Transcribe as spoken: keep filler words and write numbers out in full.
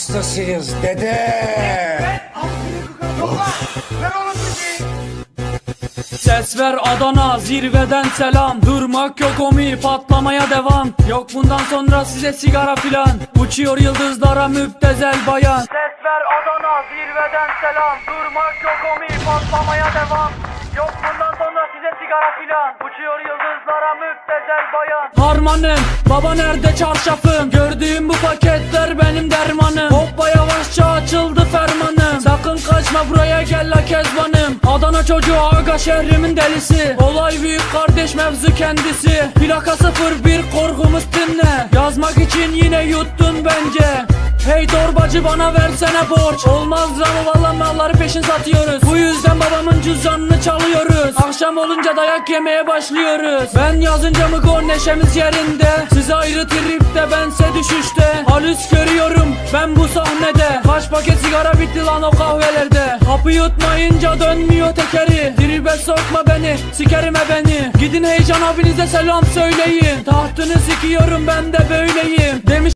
hastasıyız dede. Ses ver Adana, zirveden selam. Durmak yok omi, patlamaya devam. Yok bundan sonra size sigara filan. Uçuyor yıldızlara müptezel bayan. Ses ver Adana, zirveden selam. Durmak yok omi, patlamaya devam. Yok bundan sonra size sigara filan. Uçuyor yıldızlara müptezel bayan. Harmanım, baba nerede çarşafım? Gördüğüm bu paketler benim dermanım. Hoppa yavaşça açıldı fermanım. Sakın kaçma buraya gel la kezbanım. Adana çocuğu aga şehrimin delisi. Olay büyük kardeş mevzu kendisi. Plaka sıfır bir korkumuz dinle. Yazmak için yine yuttun bence. Hey torbacı bana versene borç. Olmaz ama valla malları peşin satıyoruz. Bu yüzden babamın cüzdanını çalıyoruz. Akşam olunca dayak yemeye başlıyoruz. Ben yazınca mı gol neşemiz yerinde. Siz ayrı tripte bense düşüşte. Halüs görüyorum ben bu sahnede. Kaç paket sigara bitti lan o kahvelerde. Hapı yutmayınca dönmüyor tekeri. Tribe sokma beni, sikerime beni. Gidin Heyecan abinize selam söyleyin. Tahtını sikiyorum ben de böyleyim demiş.